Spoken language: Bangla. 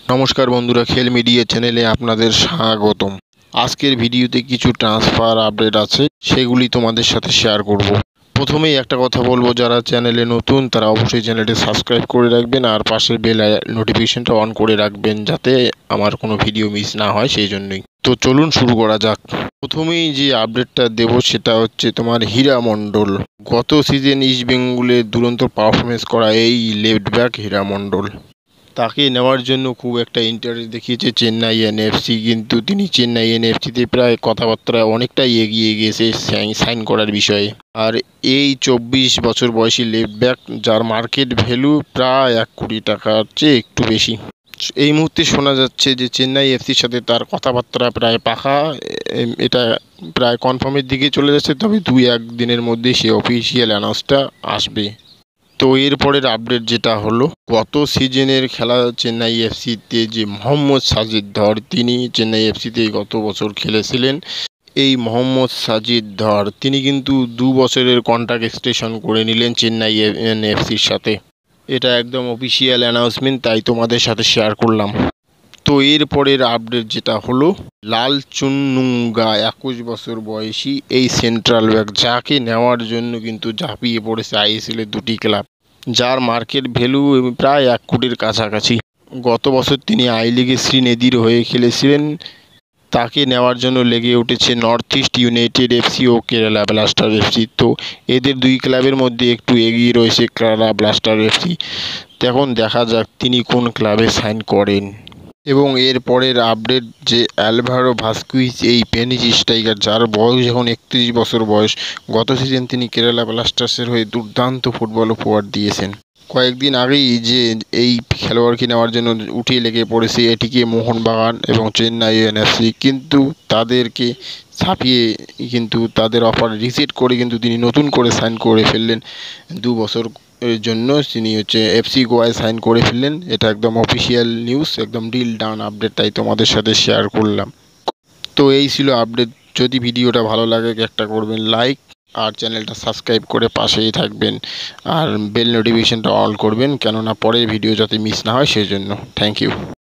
নমস্কার বন্ধুরা, খেল মিডিয়া চ্যানেলে আপনাদের স্বাগতম। আজকের ভিডিওতে কিছু ট্রান্সফার আপডেট আছে, সেগুলি তোমাদের সাথে শেয়ার করব। প্রথমেই একটা কথা বলবো, যারা চ্যানেলে নতুন তারা অবশ্যই চ্যানেলটি সাবস্ক্রাইব করে রাখবেন আর পাশের বেল নোটিফিকেশনটা অন করে রাখবেন, যাতে আমার কোনো ভিডিও মিস না হয়, সেই জন্যই। তো চলুন শুরু করা যাক। প্রথমেই যে আপডেটটা দেব সেটা হচ্ছে তোমার হীরা মণ্ডল। গত সিজন ইস্ট বেঙ্গলের দুরন্ত পারফরমেন্স করা এই লেফট ব্যাক হীরা মণ্ডল, তাকে নেওয়ার জন্য খুব একটা ইন্টারেস্ট দেখিয়েছে চেন্নাই এনএফসি, কিন্তু তিনি চেন্নাই এনএফসিতে প্রায় কথাবার্তা অনেকটাই এগিয়ে গিয়েছে সাইন করার বিষয়ে। আর এই 24 বছর বয়সী লেফট ব্যাক, যার মার্কেট ভ্যালু প্রায় 1 কোটি টাকার চেয়ে একটু বেশি, এই মুহূর্তে শোনা যাচ্ছে যে চেন্নাই এফসির সাথে তার কথাবার্তা প্রায় পাকা, এটা প্রায় কনফার্মের দিকে চলে যাচ্ছে। তবে 2-1 দিনের মধ্যেই সে অফিসিয়াল অ্যানাউন্সটা আসবে। তো এরপরের আপডেট যেটা হলো, গত সিজনের খেলা চেন্নাই এফসিতে যে মোহাম্মদ সাজিদ ধর, তিনি চেন্নাই এফসিতে গত বছর খেলেছিলেন। এই মোহাম্মদ সাজিদ ধর তিনি কিন্তু 2 বছরের কন্ট্রাক্ট এক্সটেনশন করে নিলেন চেন্নাই এফসির সাথে। এটা একদম অফিসিয়াল অ্যানাউন্সমেন্ট, তাই তোমাদের সাথে শেয়ার করলাম। তো এরপরের আপডেট যেটা হলো, লাল চুন্নুঙ্গা 21 বছর বয়সী এই সেন্ট্রাল ব্যাক, যাকে নেওয়ার জন্য কিন্তু ঝাঁপিয়ে পড়েছে আইএসএলের 2টি ক্লাব, যার মার্কেট ভ্যালু প্রায় 1 কোটির কাছাকাছি। গত বছর তিনি আই লিগে শ্রীনেদির হয়ে খেলেছিলেন। তাকে নেওয়ার জন্য লেগে উঠেছে নর্থ ইস্ট ইউনাইটেড এফসি ও কেরালা ব্লাস্টার এফসি। তো এদের 2 ক্লাবের মধ্যে একটু এগিয়ে রয়েছে কেরালা ব্লাস্টার এফসি। এখন দেখা যাক তিনি কোন ক্লাবে সাইন করেন। এবং এর পরের আপডেট যে অ্যালভারো ভাস্কুইজ, এই স্প্যানিশ স্ট্রাইকার, যার বয়স এখন 31 বছর বয়স। গত সিজন তিনি কেরালা ব্লাস্টার্সের হয়ে দুর্দান্ত ফুটবল উপহার দিয়েছেন। কয়েকদিন আগেই যে এই খেলোয়াড়কে নেওয়ার জন্য উঠিয়ে লেগে পড়েছে এটিকে মোহনবাগান এবং চেন্নাই এনএফসি, কিন্তু তাদেরকে ছাপিয়ে কিন্তু তাদের অফার রিজেক্ট করে কিন্তু তিনি নতুন করে সাইন করে ফেললেন 2 বছর এর জন্য। তিনি এফসি গোয়ায় সাইন করে ফেললেন। এটা একদম অফিসিয়াল নিউজ, একদম ডিল ডান আপডেট, তাই তোমাদের সাথে শেয়ার করলাম। তো এই ছিল আপডেট। যদি ভিডিওটা ভালো লাগে একটা করবেন লাইক, আর চ্যানেলটা সাবস্ক্রাইব করে পাশেই থাকবেন, আর বেল নোটিফিকেশনটা অন করবেন, কেননা পরের ভিডিও যাতে মিস না হয় সেই জন্য। Thank you.